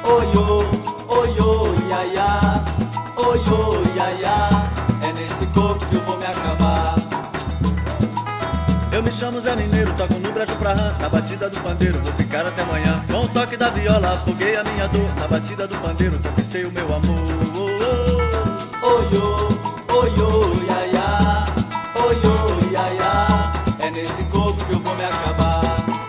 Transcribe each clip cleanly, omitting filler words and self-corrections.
Oiô, oiô, iaiá, oiô, iaiá, é nesse corpo que eu vou me acabar. Eu me chamo Zé Mineiro, toco no brejo pra rã, na batida do pandeiro, vou ficar até amanhã. Com o toque da viola, afoguei a minha dor, na batida do pandeiro, conquistei o meu amor. Oiô, oiô, iaiá, oiô, iaiá, é nesse corpo que eu vou me acabar.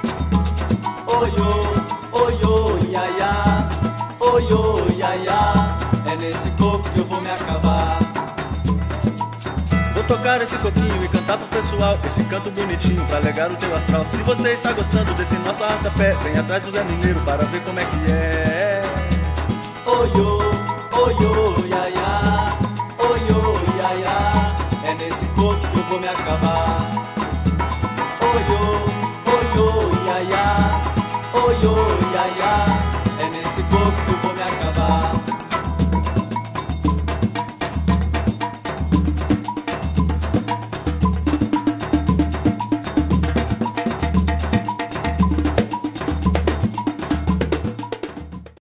Oiô, oiô, iaiá, oiô, iaiá, é nesse corpo que eu vou me acabar. Vou tocar esse coquinho e cantar pro pessoal esse canto bonitinho pra alegar o teu astral. Se você está gostando desse nosso arrasta-pé, vem atrás do Zé Mineiro para ver como é que é. Oiô, oiô, iaiá, oiô, iaiá, é nesse corpo que eu vou me acabar.